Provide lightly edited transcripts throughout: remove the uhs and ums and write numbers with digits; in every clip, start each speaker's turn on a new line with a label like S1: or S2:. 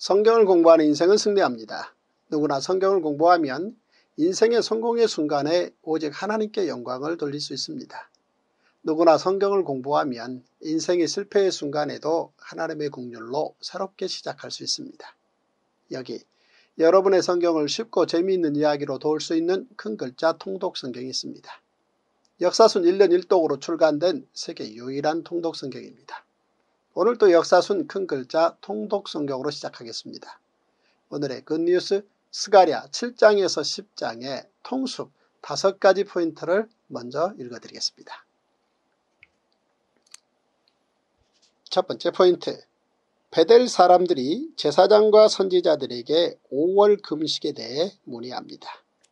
S1: 성경을 공부하는 인생은 승리합니다. 누구나 성경을 공부하면 인생의 성공의 순간에 오직 하나님께 영광을 돌릴 수 있습니다. 누구나 성경을 공부하면 인생의 실패의 순간에도 하나님의 긍휼로 새롭게 시작할 수 있습니다. 여기 여러분의 성경을 쉽고 재미있는 이야기로 도울 수 있는 큰 글자 통독 성경이 있습니다. 역사순 1년 1독으로 출간된 세계 유일한 통독 성경입니다. 오늘도 역사순 큰 글자 통독 성경으로 시작하겠습니다. 오늘의 굿뉴스 스가랴 7장에서 10장의 통습 5가지 포인트를 먼저 읽어드리겠습니다. 첫 번째 포인트, 베델 사람들이 제사장과 선지자들에게 5월 금식에 대해 문의합니다.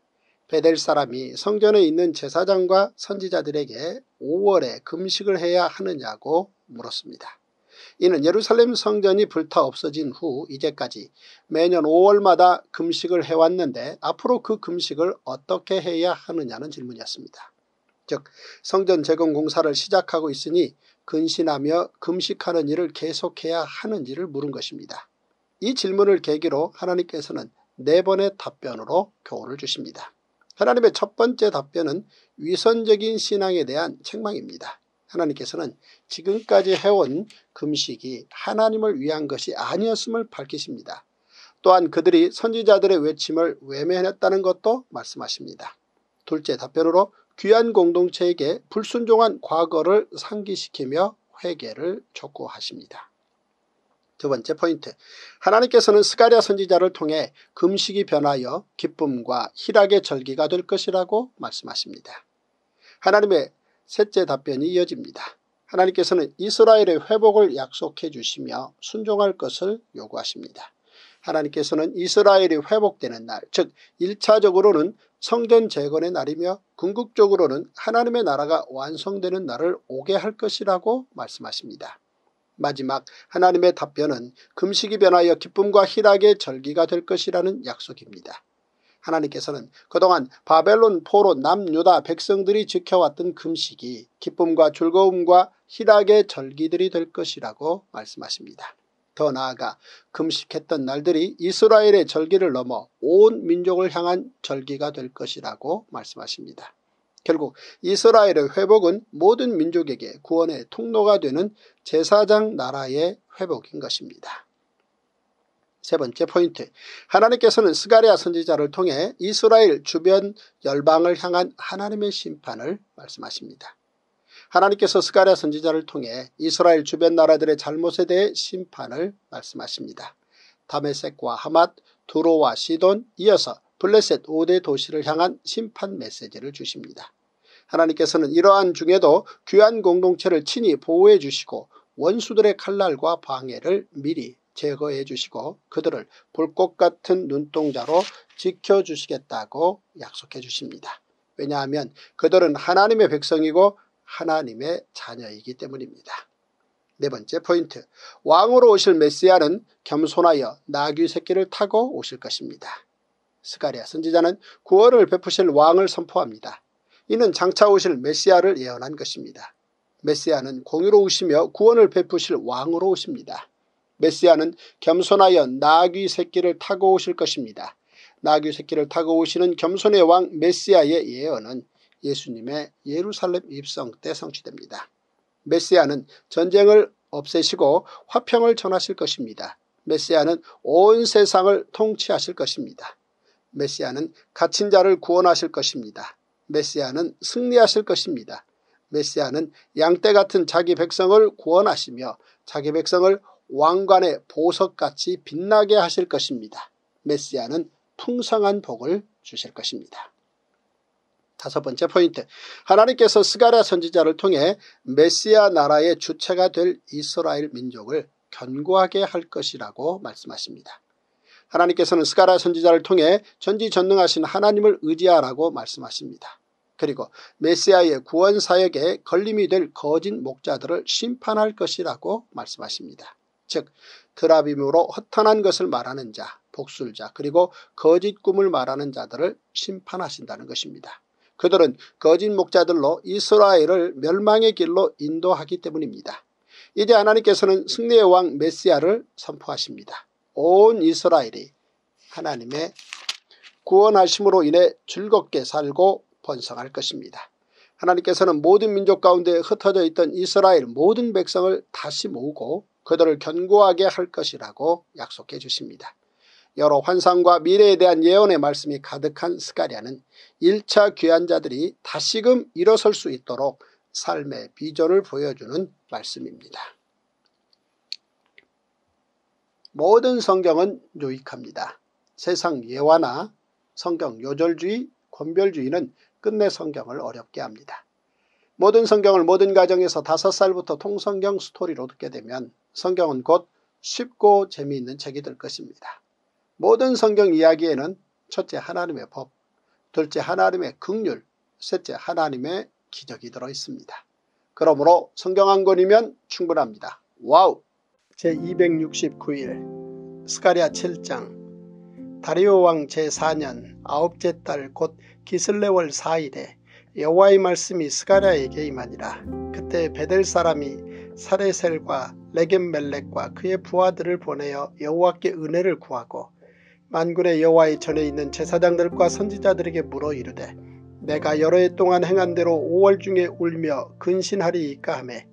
S1: 베델 사람이 성전에 있는 제사장과 선지자들에게 5월에 금식을 해야 하느냐고 물었습니다. 이는 예루살렘 성전이 불타 없어진 후 이제까지 매년 5월마다 금식을 해왔는데 앞으로 그 금식을 어떻게 해야 하느냐는 질문이었습니다. 즉 성전 재건 공사를 시작하고 있으니 근신하며 금식하는 일을 계속해야 하는지를 물은 것입니다. 이 질문을 계기로 하나님께서는 4번의 답변으로 교훈을 주십니다. 하나님의 첫 번째 답변은 위선적인 신앙에 대한 책망입니다. 하나님께서는 지금까지 해온 금식이 하나님을 위한 것이 아니었음을 밝히십니다. 또한 그들이 선지자들의 외침을 외면했다는 것도 말씀하십니다. 둘째 답변으로 귀한 공동체에게 불순종한 과거를 상기시키며 회개를 촉구하십니다. 두 번째 포인트, 하나님께서는 스가랴 선지자를 통해 금식이 변하여 기쁨과 희락의 절기가 될 것이라고 말씀하십니다. 하나님의 셋째 답변이 이어집니다. 하나님께서는 이스라엘의 회복을 약속해 주시며 순종할 것을 요구하십니다. 하나님께서는 이스라엘이 회복되는 날, 즉 1차적으로는 성전 재건의 날이며 궁극적으로는 하나님의 나라가 완성되는 날을 오게 할 것이라고 말씀하십니다. 마지막 하나님의 답변은 금식이 변하여 기쁨과 희락의 절기가 될 것이라는 약속입니다. 하나님께서는 그동안 바벨론 포로 남유다 백성들이 지켜왔던 금식이 기쁨과 즐거움과 희락의 절기들이 될 것이라고 말씀하십니다. 더 나아가 금식했던 날들이 이스라엘의 절기를 넘어 온 민족을 향한 절기가 될 것이라고 말씀하십니다. 결국 이스라엘의 회복은 모든 민족에게 구원의 통로가 되는 제사장 나라의 회복인 것입니다. 세 번째 포인트, 하나님께서는 스가랴 선지자를 통해 이스라엘 주변 열방을 향한 하나님의 심판을 말씀하십니다. 하나님께서 스가랴 선지자를 통해 이스라엘 주변 나라들의 잘못에 대해 심판을 말씀하십니다. 다메섹과 하맛, 두로와 시돈, 이어서 블레셋 5대 도시를 향한 심판 메시지를 주십니다. 하나님께서는 이러한 중에도 귀한 공동체를 친히 보호해 주시고 원수들의 칼날과 방해를 미리 제거해 주시고 그들을 불꽃 같은 눈동자로 지켜주시겠다고 약속해 주십니다. 왜냐하면 그들은 하나님의 백성이고 하나님의 자녀이기 때문입니다. 네 번째 포인트, 왕으로 오실 메시아는 겸손하여 나귀 새끼를 타고 오실 것입니다. 스가랴 선지자는 구원을 베푸실 왕을 선포합니다. 이는 장차 오실 메시아를 예언한 것입니다. 메시아는 공의로우시며 구원을 베푸실 왕으로 오십니다. 메시아는 겸손하여 나귀 새끼를 타고 오실 것입니다. 나귀 새끼를 타고 오시는 겸손의 왕 메시아의 예언은 예수님의 예루살렘 입성 때 성취됩니다. 메시아는 전쟁을 없애시고 화평을 전하실 것입니다. 메시아는 온 세상을 통치하실 것입니다. 메시아는 갇힌 자를 구원하실 것입니다. 메시아는 승리하실 것입니다. 메시아는 양떼 같은 자기 백성을 구원하시며 자기 백성을 왕관의 보석같이 빛나게 하실 것입니다. 메시아는 풍성한 복을 주실 것입니다. 다섯 번째 포인트, 하나님께서 스가랴 선지자를 통해 메시아 나라의 주체가 될 이스라엘 민족을 견고하게 할 것이라고 말씀하십니다. 하나님께서는 스가랴 선지자를 통해 전지전능하신 하나님을 의지하라고 말씀하십니다. 그리고 메시아의 구원 사역에 걸림이 될 거짓 목자들을 심판할 것이라고 말씀하십니다. 즉 드라빔으로 허탄한 것을 말하는 자, 복술자, 그리고 거짓 꿈을 말하는 자들을 심판하신다는 것입니다. 그들은 거짓 목자들로 이스라엘을 멸망의 길로 인도하기 때문입니다. 이제 하나님께서는 승리의 왕 메시아를 선포하십니다. 온 이스라엘이 하나님의 구원하심으로 인해 즐겁게 살고 번성할 것입니다. 하나님께서는 모든 민족 가운데 흩어져 있던 이스라엘 모든 백성을 다시 모으고 그들을 견고하게 할 것이라고 약속해 주십니다. 여러 환상과 미래에 대한 예언의 말씀이 가득한 스가랴는 1차 귀환자들이 다시금 일어설 수 있도록 삶의 비전을 보여주는 말씀입니다. 모든 성경은 유익합니다. 세상 예화나 성경 요절주의, 권별주의는 끝내 성경을 어렵게 합니다. 모든 성경을 모든 가정에서 5살부터 통성경 스토리로 듣게 되면 성경은 곧 쉽고 재미있는 책이 될 것입니다. 모든 성경 이야기에는 첫째 하나님의 법, 둘째 하나님의 긍휼, 셋째 하나님의 기적이 들어있습니다. 그러므로 성경 한 권이면 충분합니다. 와우! 제269일 스가랴 7장. 다리오 왕 제4년 9째 달 곧 기슬레월 4일에 여호와의 말씀이 스가랴에게 임하니라. 그때 베델 사람이 사레셀과 레겜멜렉과 그의 부하들을 보내어 여호와께 은혜를 구하고 만군의 여호와의 전에 있는 제사장들과 선지자들에게 물어 이르되 내가 여러 해 동안 행한 대로 5월 중에 울며 근신하리이까 하매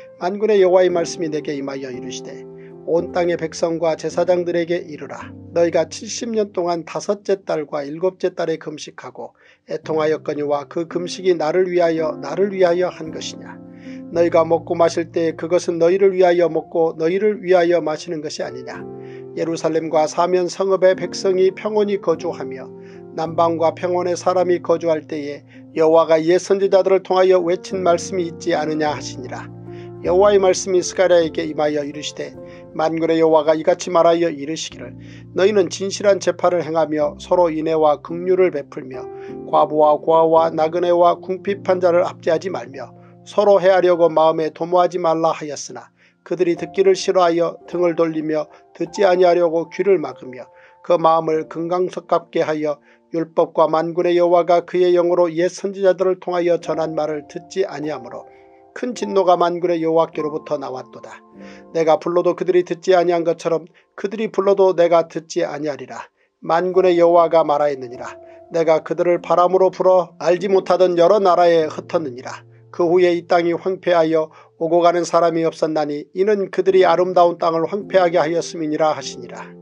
S1: 만군의 여호와의 말씀이 내게 임하여 이르시되 온 땅의 백성과 제사장들에게 이르라. 너희가 70년 동안 5째 달과 7째 달에 금식하고 애통하였거니와 그 금식이 나를 위하여 한 것이냐. 너희가 먹고 마실 때 그것은 너희를 위하여 먹고 너희를 위하여 마시는 것이 아니냐. 예루살렘과 사면 성읍의 백성이 평온히 거주하며 남방과 평원의 사람이 거주할 때에 여호와가 옛 선지자들을 통하여 외친 말씀이 있지 않으냐 하시니라. 여호와의 말씀이 스가랴에게 임하여 이르시되 만군의 여호와가 이같이 말하여 이르시기를 너희는 진실한 재판을 행하며 서로 인애와 긍휼을 베풀며 과부와 고아와 나그네와 궁핍한 자를 압제하지 말며 서로 해하려고 마음에 도모하지 말라 하였으나 그들이 듣기를 싫어하여 등을 돌리며 듣지 아니하려고 귀를 막으며 그 마음을 금강석같게 하여 율법과 만군의 여호와가 그의 영으로 옛 선지자들을 통하여 전한 말을 듣지 아니하므로 큰 진노가 만군의 여호와께로부터 나왔도다. 내가 불러도 그들이 듣지 아니한 것처럼 그들이 불러도 내가 듣지 아니하리라. 만군의 여호와가 말하였느니라. 내가 그들을 바람으로 불어 알지 못하던 여러 나라에 흩었느니라. 그 후에 이 땅이 황폐하여 오고 가는 사람이 없었나니 이는 그들이 아름다운 땅을 황폐하게 하였음이니라 하시니라.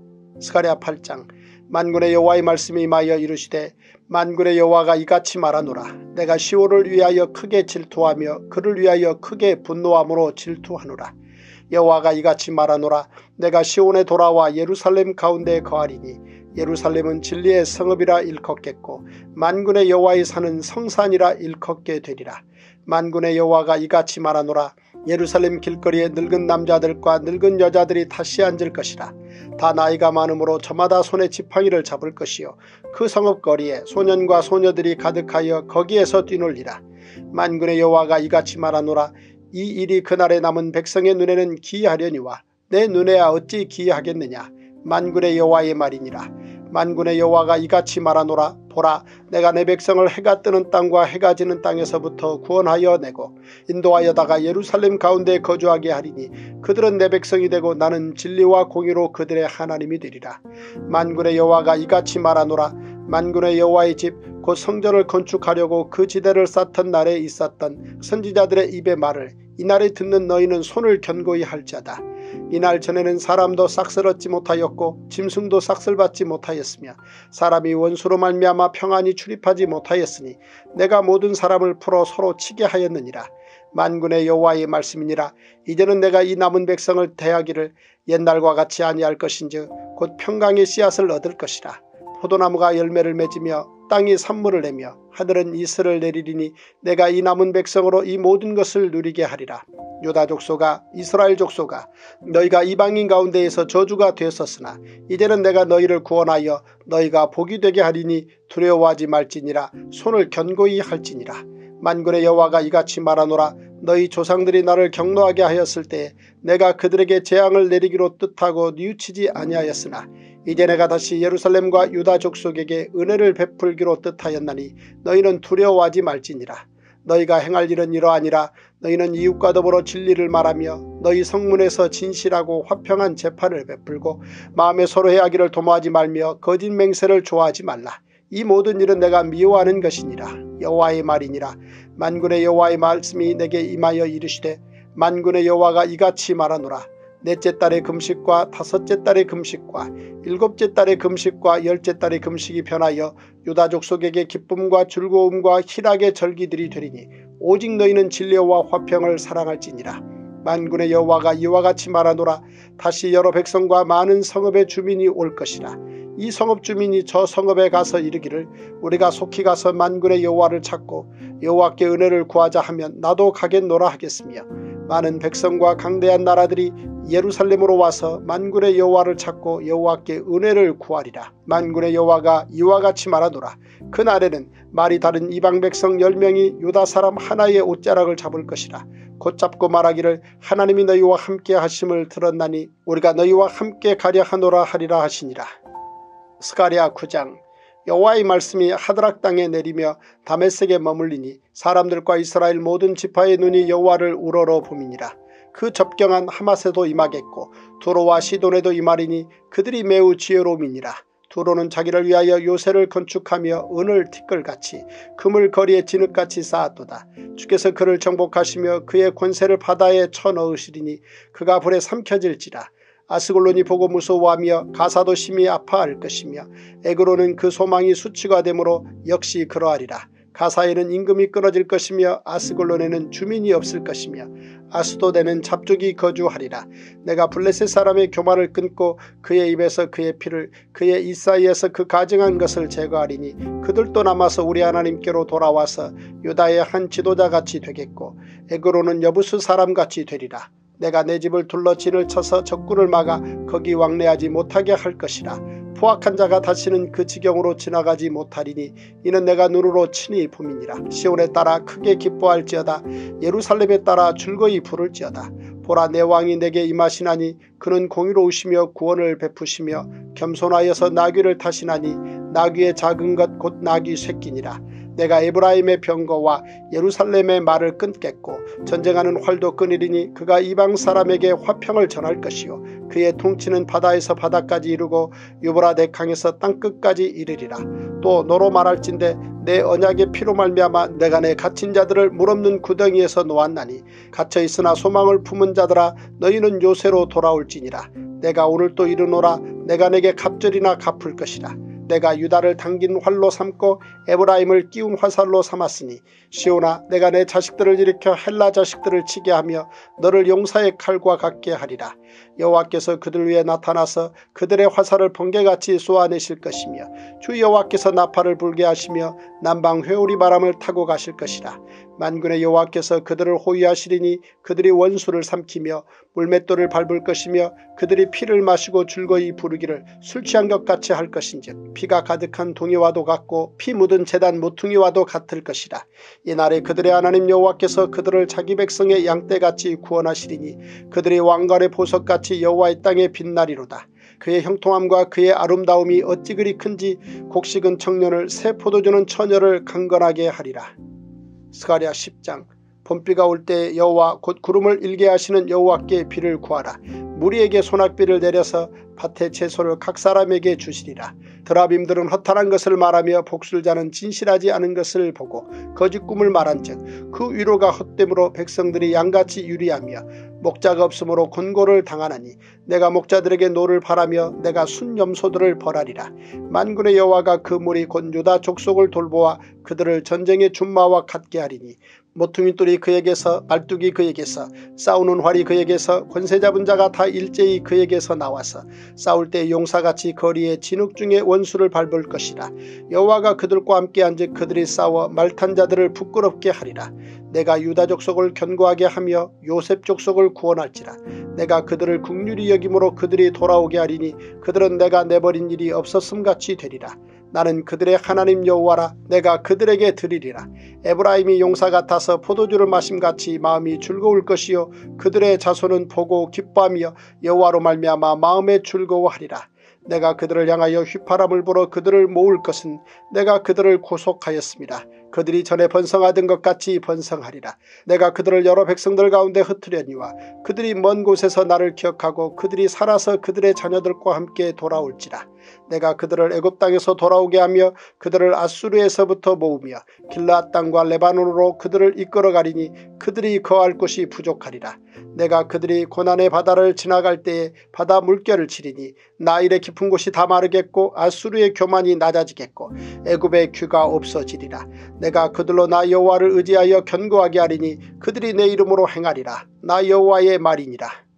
S1: 스가랴 8장. 만군의 여호와의 말씀이 임하여 이르시되 만군의 여호와가 이같이 말하노라. 내가 시온을 위하여 크게 질투하며 그를 위하여 크게 분노함으로 질투하노라. 여호와가 이같이 말하노라. 내가 시온에 돌아와 예루살렘 가운데 거하리니 예루살렘은 진리의 성읍이라 일컫겠고 만군의 여호와의 산은 성산이라 일컫게 되리라. 만군의 여호와가 이같이 말하노라. 예루살렘 길거리에 늙은 남자들과 늙은 여자들이 다시 앉을 것이라. 다 나이가 많으므로 저마다 손에 지팡이를 잡을 것이요 그 성읍 거리에 소년과 소녀들이 가득하여 거기에서 뛰놀리라. 만군의 여호와가 이같이 말하노라. 이 일이 그날에 남은 백성의 눈에는 기이하려니와 내 눈에야 어찌 기이하겠느냐. 만군의 여호와의 말이니라. 만군의 여호와가 이같이 말하노라. 보라, 내가 내 백성을 해가 뜨는 땅과 해가 지는 땅에서부터 구원하여 내고 인도하여다가 예루살렘 가운데 거주하게 하리니 그들은 내 백성이 되고 나는 진리와 공의로 그들의 하나님이 되리라. 만군의 여호와가 이같이 말하노라. 만군의 여호와의 집 곧 성전을 건축하려고 그 지대를 쌓던 날에 있었던 선지자들의 입의 말을 이날에 듣는 너희는 손을 견고히 할지어다. 이날 전에는 사람도 싹쓸 얻지 못하였고 짐승도 싹쓸 받지 못하였으며 사람이 원수로 말미암아 평안히 출입하지 못하였으니 내가 모든 사람을 풀어 서로 치게 하였느니라. 만군의 여호와의 말씀이니라. 이제는 내가 이 남은 백성을 대하기를 옛날과 같이 아니할 것인즉 곧 평강의 씨앗을 얻을 것이라. 포도나무가 열매를 맺으며 땅이 산물을 내며 하늘은 이슬을 내리리니 내가 이 남은 백성으로 이 모든 것을 누리게 하리라. 유다 족속아, 이스라엘 족속아, 너희가 이방인 가운데에서 저주가 되었었으나 이제는 내가 너희를 구원하여 너희가 복이 되게 하리니 두려워하지 말지니라. 손을 견고히 할지니라. 만군의 여호와가 이같이 말하노라. 너희 조상들이 나를 경노하게 하였을 때 내가 그들에게 재앙을 내리기로 뜻하고 뉘우치지 아니하였으나 이제 내가 다시 예루살렘과 유다 족속에게 은혜를 베풀기로 뜻하였나니 너희는 두려워하지 말지니라. 너희가 행할 일은 이러하니라. 너희는 이웃과 더불어 진리를 말하며 너희 성문에서 진실하고 화평한 재판을 베풀고 마음에 서로 해하기를 도모하지 말며 거짓 맹세를 좋아하지 말라. 이 모든 일은 내가 미워하는 것이니라. 여호와의 말이니라. 만군의 여호와의 말씀이 내게 임하여 이르시되 만군의 여호와가 이같이 말하노라. 넷째 달의 금식과 다섯째 달의 금식과 일곱째 달의 금식과 열째 달의 금식이 변하여 유다 족속에게 기쁨과 즐거움과 희락의 절기들이 되리니 오직 너희는 진리와 화평을 사랑할지니라. 만군의 여호와가 이와 같이 말하노라. 다시 여러 백성과 많은 성읍의 주민이 올 것이라. 이 성읍 주민이 저 성읍에 가서 이르기를 우리가 속히 가서 만군의 여호와를 찾고 여호와께 은혜를 구하자 하면 나도 가겠노라 하겠으며 많은 백성과 강대한 나라들이 예루살렘으로 와서 만군의 여호와를 찾고 여호와께 은혜를 구하리라. 만군의 여호와가 이와 같이 말하노라. 그날에는 말이 다른 이방 백성 10명이 유다 사람 하나의 옷자락을 잡을 것이라. 곧 잡고 말하기를 하나님이 너희와 함께 하심을 들었나니 우리가 너희와 함께 가려 하노라 하리라 하시니라. 스가랴 9장. 여호와의 말씀이 하드락 땅에 내리며 다메섹에 머물리니 사람들과 이스라엘 모든 지파의 눈이 여호와를 우러러 봄이니라. 그 접경한 하맛에도 임하겠고 두로와 시돈에도 임하리니 그들이 매우 지혜로움이니라. 두로는 자기를 위하여 요새를 건축하며 은을 티끌같이 금을 거리에 진흙같이 쌓았도다. 주께서 그를 정복하시며 그의 권세를 바다에 쳐넣으시리니 그가 불에 삼켜질지라. 아스글론이 보고 무서워하며 가사도 심히 아파할 것이며 에그로는 그 소망이 수치가 되므로 역시 그러하리라. 가사에는 임금이 끊어질 것이며 아스글론에는 주민이 없을 것이며 아스도데는 잡족이 거주하리라. 내가 블레셋 사람의 교만을 끊고 그의 입에서 그의 피를 그의 입 사이에서 그 가증한 것을 제거하리니 그들도 남아서 우리 하나님께로 돌아와서 유다의 한 지도자같이 되겠고 에그로는 여부수 사람같이 되리라. 내가 내 집을 둘러 진을 쳐서 적군을 막아 거기 왕래하지 못하게 할 것이라. 포악한 자가 다시는 그 지경으로 지나가지 못하리니 이는 내가 눈으로 친히 봄이니라. 시온에 따라 크게 기뻐할지어다. 예루살렘에 따라 즐거이 부를지어다. 보라 내 왕이 내게 임하시나니 그는 공의로우시며 구원을 베푸시며 겸손하여서 나귀를 타시나니 나귀의 작은 것 곧 나귀 새끼니라. 내가 에브라임의 병거와 예루살렘의 말을 끊겠고 전쟁하는 활도 끊으리니 그가 이방 사람에게 화평을 전할 것이요 그의 통치는 바다에서 바다까지 이르고 유브라데 강에서 땅끝까지 이르리라. 또 너로 말할진대 내 언약의 피로 말미암아 내가 내 갇힌 자들을 물없는 구덩이에서 놓았나니 갇혀있으나 소망을 품은 자들아 너희는 요새로 돌아올지니라. 내가 오늘 또 이르노라. 내가 내게 갑절이나 갚을 것이라. 내가 유다를 당긴 활로 삼고 에브라임을 끼운 화살로 삼았으니 시온아 내가 내 자식들을 일으켜 헬라 자식들을 치게 하며 너를 용사의 칼과 같게 하리라. 여호와께서 그들 위에 나타나서 그들의 화살을 번개같이 쏘아내실 것이며 주 여호와께서 나팔을 불게 하시며 남방 회오리 바람을 타고 가실 것이라. 만군의 여호와께서 그들을 호위하시리니 그들이 원수를 삼키며 물맷돌을 밟을 것이며 그들이 피를 마시고 즐거이 부르기를 술 취한 것 같이 할 것인즉 피가 가득한 동이와도 같고 피 묻은 제단 모퉁이와도 같을 것이라. 이날에 그들의 하나님 여호와께서 그들을 자기 백성의 양떼같이 구원하시리니 그들이 왕관의 보석같이 여호와의 땅에 빛나리로다. 그의 형통함과 그의 아름다움이 어찌 그리 큰지 곡식은 청년을 새 포도주는 처녀를 강건하게 하리라. 스가랴 10장. 봄비가 올 때 여호와 곧 구름을 일게 하시는 여호와께 비를 구하라. 무리에게 소낙비를 내려서 밭의 채소를 각 사람에게 주시리라. 드라빔들은 허탄한 것을 말하며 복술자는 진실하지 않은 것을 보고 거짓 꿈을 말한즉 그 위로가 헛됨으로 백성들이 양같이 유리하며 목자가 없으므로 곤고를 당하나니 내가 목자들에게 노를 바라며 내가 순염소들을 벌하리라. 만군의 여호와가 그 무리 곧 유다 족속을 돌보아 그들을 전쟁의 준마와 같게 하리니 모퉁이 뿔이 그에게서 말뚝이 그에게서 싸우는 활이 그에게서 권세 잡은 자가 다 일제히 그에게서 나와서 싸울 때 용사같이 거리에 진흙 중에 원수를 밟을 것이라. 여호와가 그들과 함께 앉아 그들이 싸워 말탄 자들을 부끄럽게 하리라. 내가 유다 족속을 견고하게 하며 요셉 족속을 구원할지라. 내가 그들을 긍휼히 여김으로 그들이 돌아오게 하리니 그들은 내가 내버린 일이 없었음같이 되리라. 나는 그들의 하나님 여호와라. 내가 그들에게 드리리라. 에브라임이 용사 같아서 포도주를 마심같이 마음이 즐거울 것이요 그들의 자손은 보고 기뻐하며 여호와로 말미암아 마음에 즐거워하리라. 내가 그들을 향하여 휘파람을 불어 그들을 모을 것은 내가 그들을 구속하였습니다. 그들이 전에 번성하던 것 같이 번성하리라. 내가 그들을 여러 백성들 가운데 흩으려니와 그들이 먼 곳에서 나를 기억하고 그들이 살아서 그들의 자녀들과 함께 돌아올지라. 내가 그들을 애굽 땅에서 돌아오게 하며 그들을 아수르에서부터 모으며 길르앗 땅과 레바논으로 그들을 이끌어가리니 그들이 거할 곳이 부족하리라. 내가 그들이 고난의 바다를 지나갈 때에 바다 물결을 치리니 나일의 깊은 곳이 다 마르겠고 아수르의 교만이 낮아지겠고 애굽의 귀가 없어지리라. 내가 그들로 나 여호와를 의지하여 견고하게 하리니 그들이 내 이름으로 행하리라. 나 여호와의 말이니라.